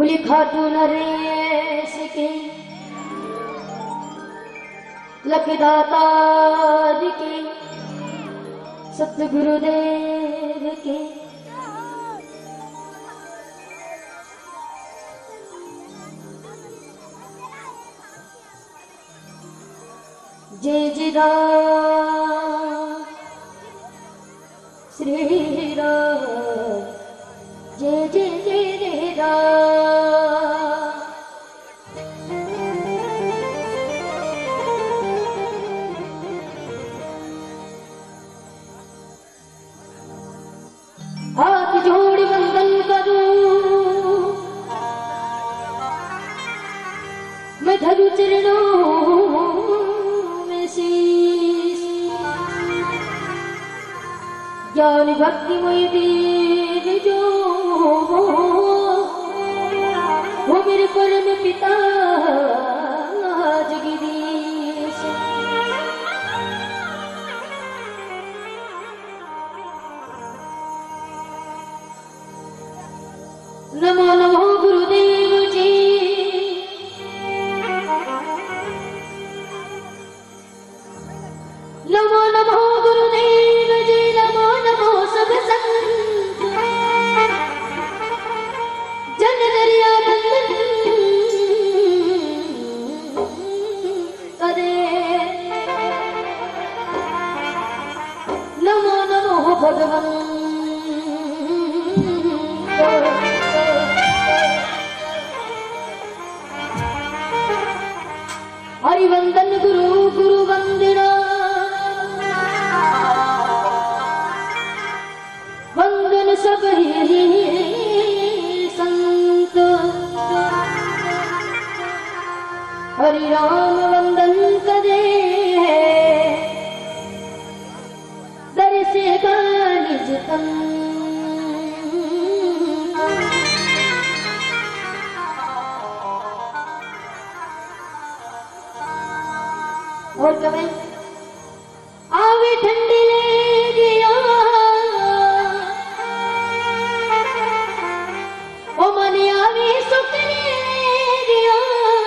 लिखा तू नरेश के लखदातार के सतगुरुदेव के जय जय राम श्री राम जय जय जय राम। हाथ जोड़ वंदन करूं मैं धरू चरणों में शीश। ज्ञान भक्ति मोय देव जो वो मेरे परम पिता जगदीश। नमो नमो गुरुदेव जी नमो नमो गुरुदेव जी नमो नमो सब संत जन दरिया बंदन करे। नमो नमो भगवन् हरिवंदन गुरु गुरु वंदना वंदन सब ही संत। हरि राम वंदन करे दर्शे का निज तन। और कभी आवे ठंडी ले गया ओ मन आवे सुख ले गया।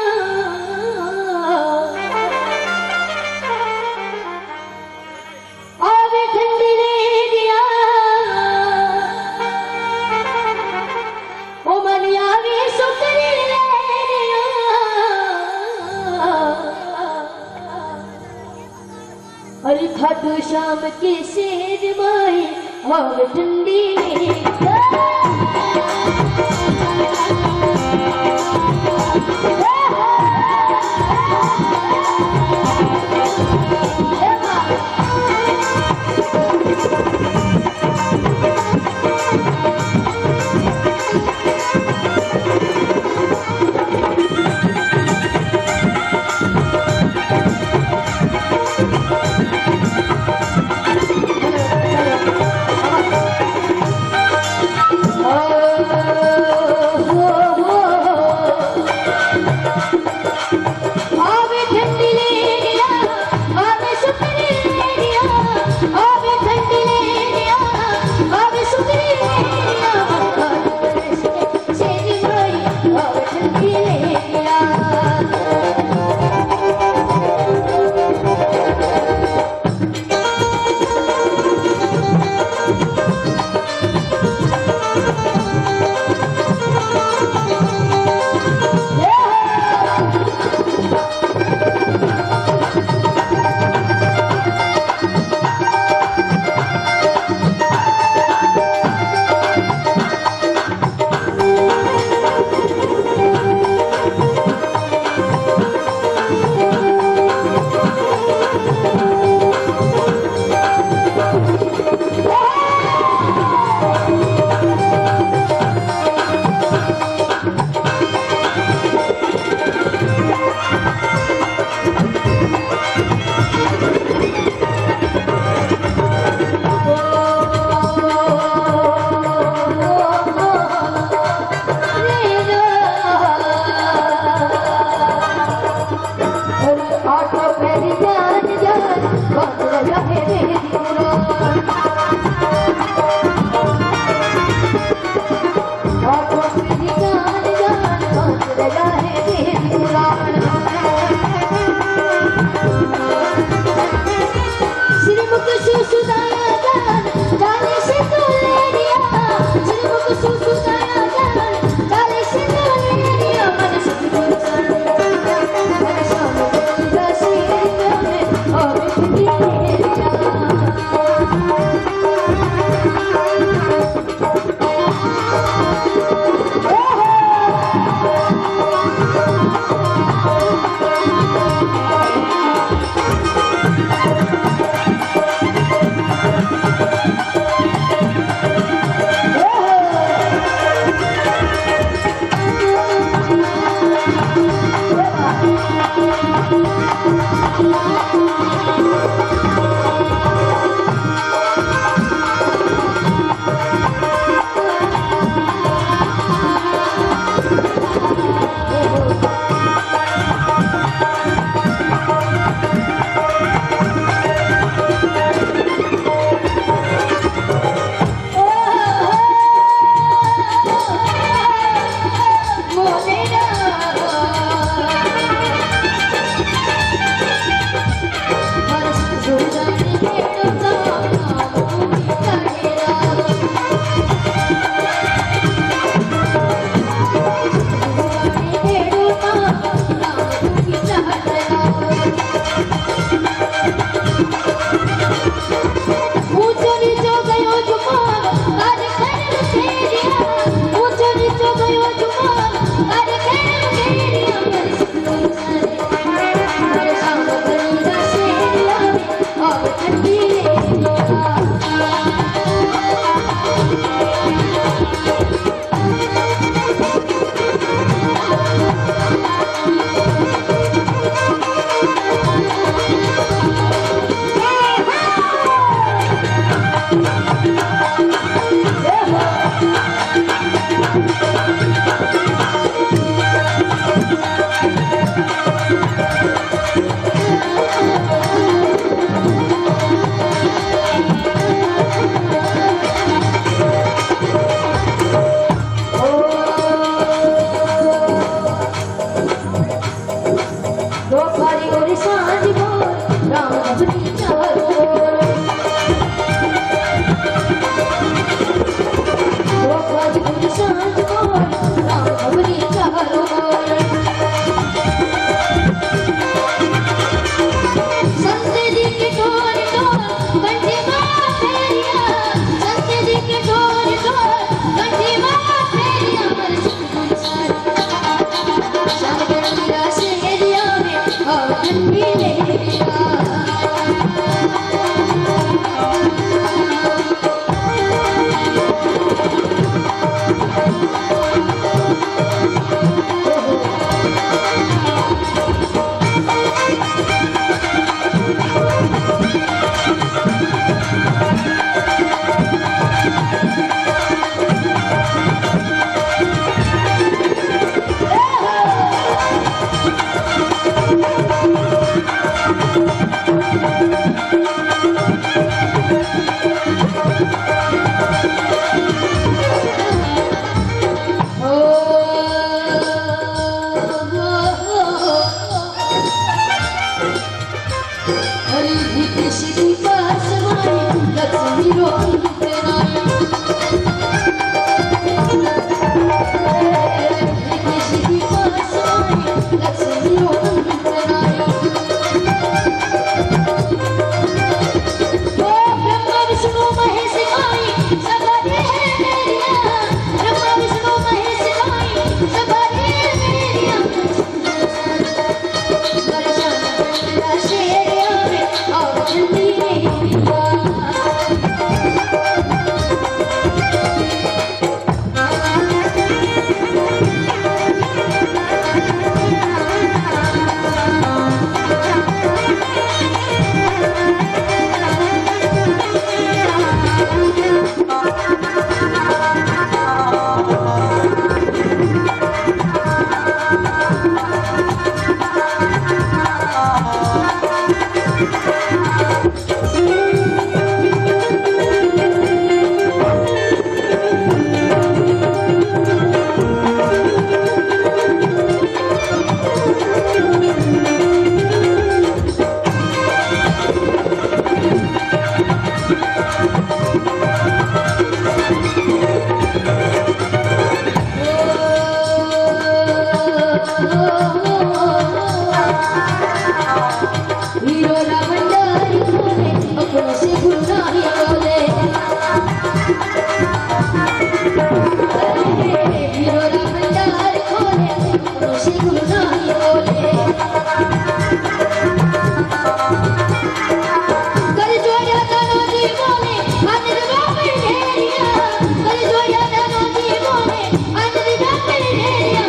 आवे ठंडी ले गया ओ मन आवे सुख ले गया। हरि खाटू श्याम के शेर माए आव ठंडी हीरो रावंडारी खोले अपनों से गुनाही बोले हीरो रावंडारी खोले अपनों से गुनाही बोले कर जोया दानो जी बोले अंदर बाबे ढेरिया कर जोया दानो जी बोले अंदर बाबे ढेरिया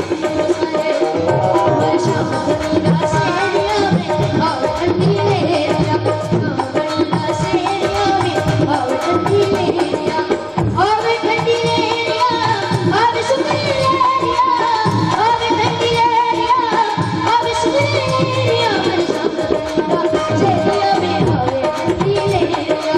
शाम दुनिया सेरिया में और ठंडी लेरिया दुनिया सेरिया में और ठंडी लेरिया और ठंडी लेरिया और सुखी लेरिया और ठंडी लेरिया और सुखी लेरिया शाम दुनिया सेरिया में और ठंडी लेरिया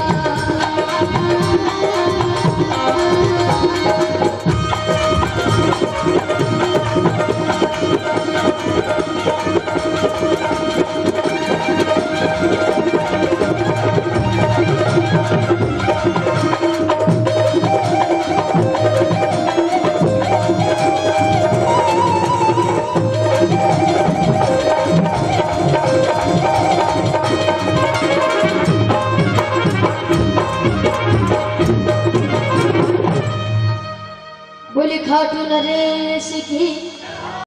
बोले खाटू नरेश की